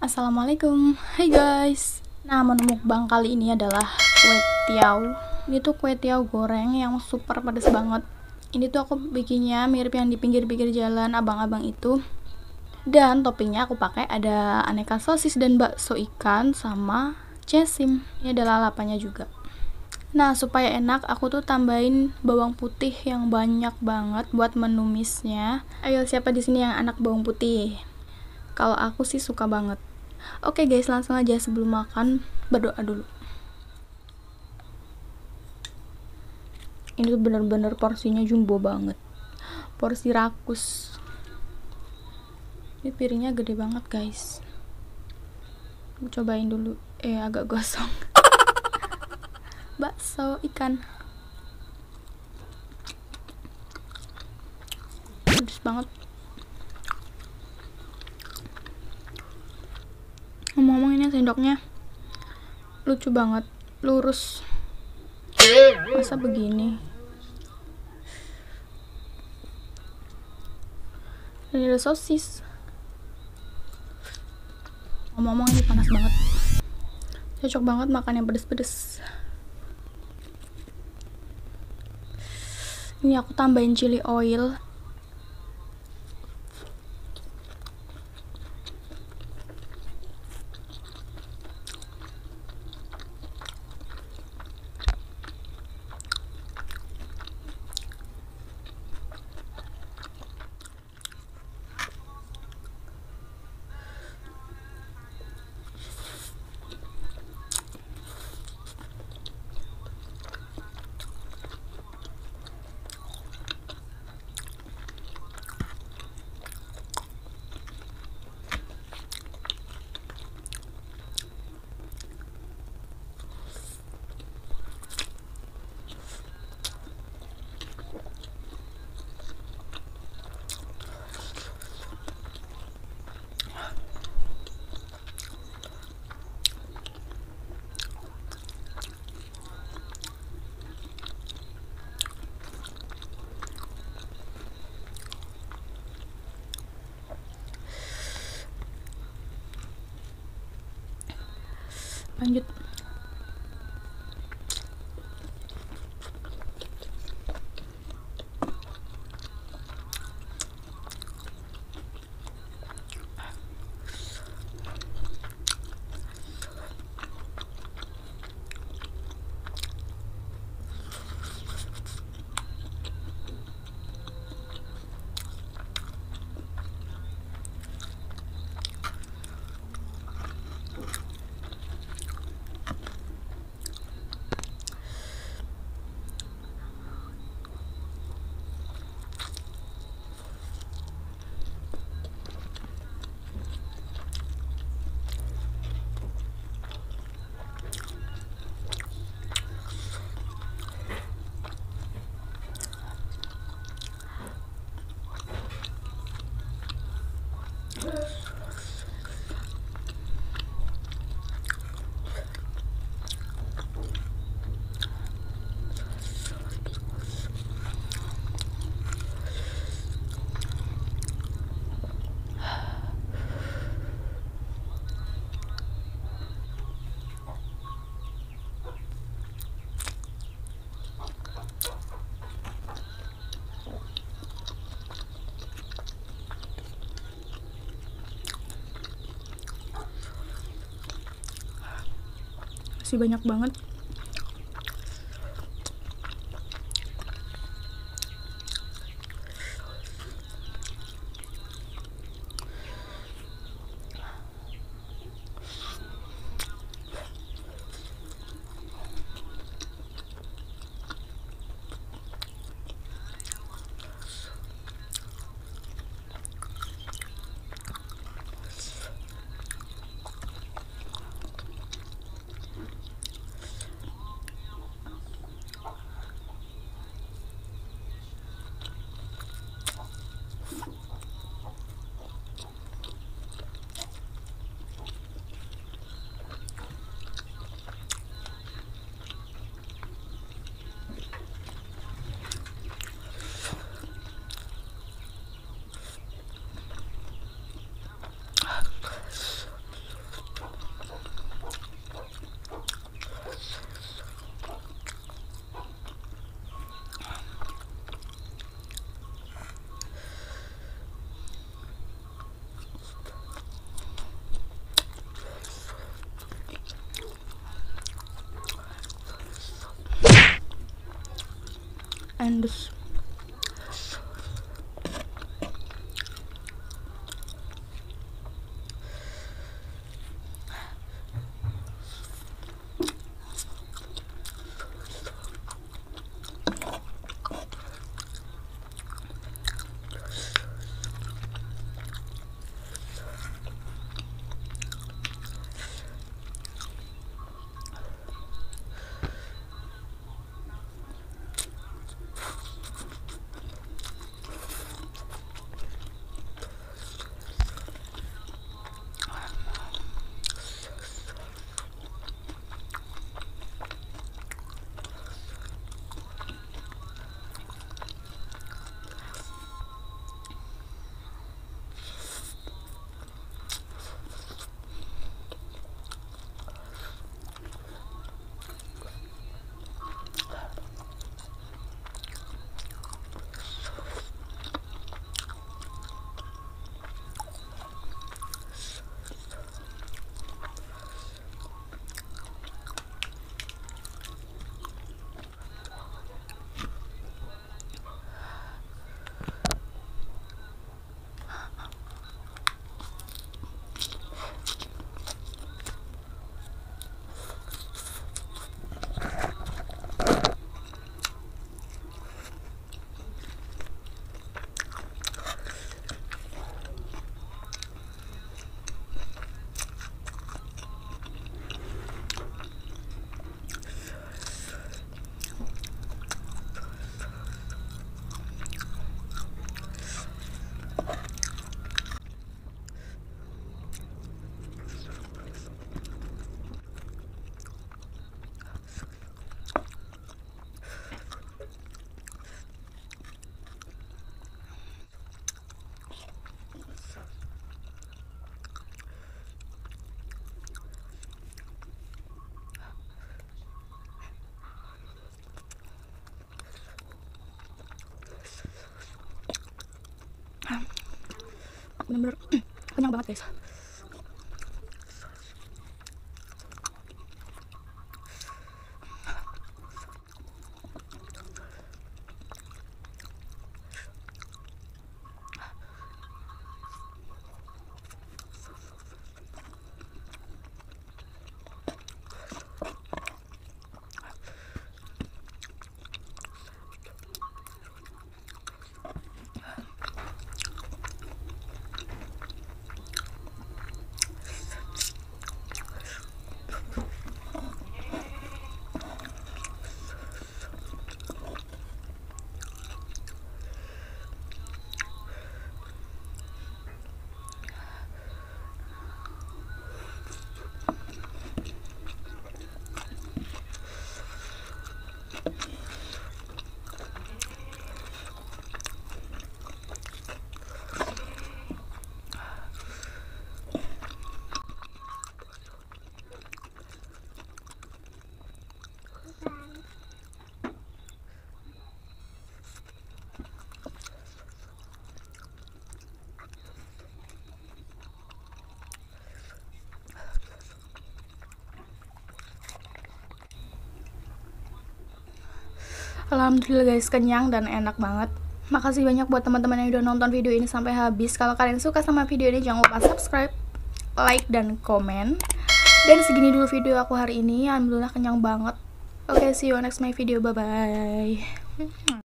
Assalamualaikum, hai guys. Nah, menu mukbang kali ini adalah kue tiaw. Ini tuh kue tiaw goreng yang super pedas banget. Ini tuh aku bikinnya mirip yang di pinggir-pinggir jalan abang-abang itu. Dan toppingnya aku pakai ada aneka sosis dan bakso ikan sama cesim. Ini ada lalapannya juga. Nah, supaya enak aku tuh tambahin bawang putih yang banyak banget buat menumisnya. Ayo, siapa di sini yang anak bawang putih? Kalau aku sih suka banget. Oke guys, langsung aja sebelum makan berdoa dulu. Ini tuh bener-bener porsinya jumbo banget. Porsi rakus. Ini piringnya gede banget guys. Aku cobain dulu. Agak gosong. Bakso ikan. Pedes banget. Ngomong-ngomong, ini sendoknya lucu banget, lurus. Masa begini? Ini ada sosis. Ngomong-ngomong, ini panas banget. Cocok banget makan yang pedes-pedes. Ini aku tambahin chili oil. Lanjut. Masih banyak banget. tremendous. Bener-bener kenyang banget guys. Alhamdulillah guys, kenyang dan enak banget. Makasih banyak buat teman-teman yang udah nonton video ini sampai habis. Kalau kalian suka sama video ini, jangan lupa subscribe, like, dan komen. Dan segini dulu video aku hari ini. Alhamdulillah kenyang banget. Oke, see you next my video. Bye-bye.